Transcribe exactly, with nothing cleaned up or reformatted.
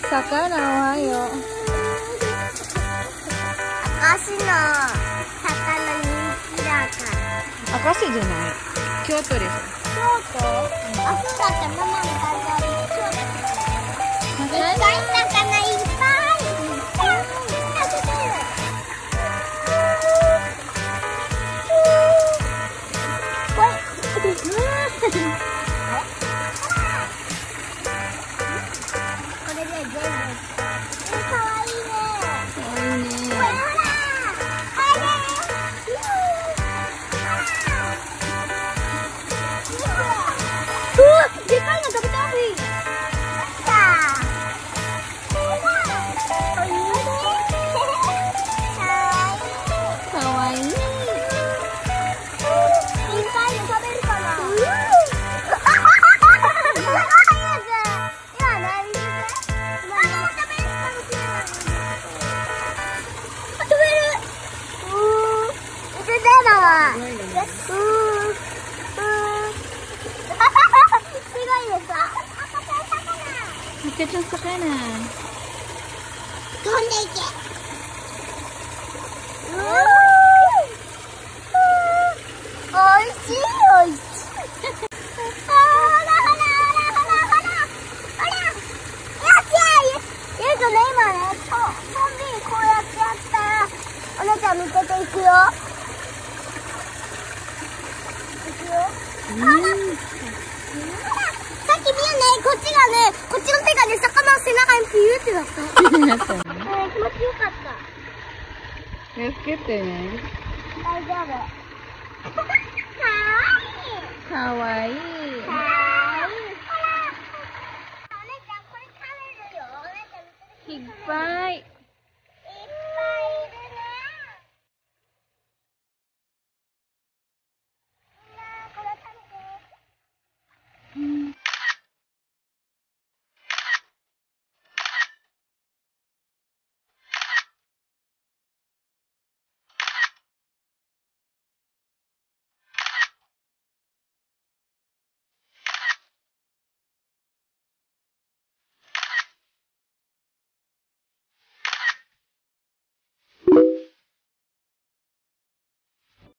魚おはよう。 明石の魚人気だから。 明石じゃない。京都でしょ。 京都？あ、そうだった。ママの誕生日で京都だった。いっぱい魚いっぱい。いっぱい。食べてる。これで全部。かわいいね。 かわいいね。 これほら。うわ、でかいの食べたい。 かわいい。 いっぱいの食べるかな。今何見てて。あ、もう食べるかもしれない。あ、食べる。うー。見てただわ。うー。うー。すごいですわ。 赤ちゃん魚。 飛んでいけ。うー。おいしいおいしい。あ、ほらほらほらほらほらほら。よっしゃ。ゆうとね、今ね、トンビにこうやってやったら、お姉ちゃん見てていくよ。いくよ。あら。さっき見えないこっちがね、こっちの手がね、魚の背中にピューってなった。 なったね。 うん、気持ちよかった。 気をつけてね。 大丈夫。かわいい。 かわいい。